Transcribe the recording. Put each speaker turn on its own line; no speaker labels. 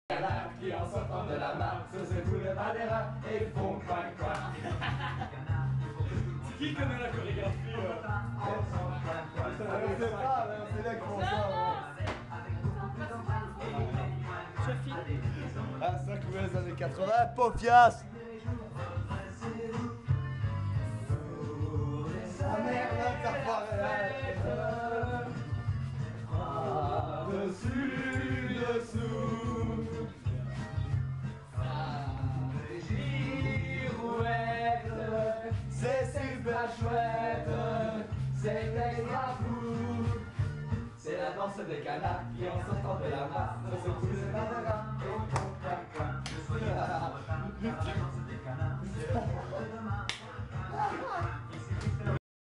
Qui en sortant de la mare se secouent le Madeira et font coin coin.
Qui connaît la chorégraphie
On sait pas, c'est là qu'ils font ça.
Sophie.
Ah, ça couvrait les années 80, Pofias. Ah merde, t'as foiré.
Dessus, dessous. Girouette, c'est super chouette. C'est extra fou. C'est la danse des canards qui en sortant de la mare se secouent le Madeira et font coin coin. Je suis la danse des canards.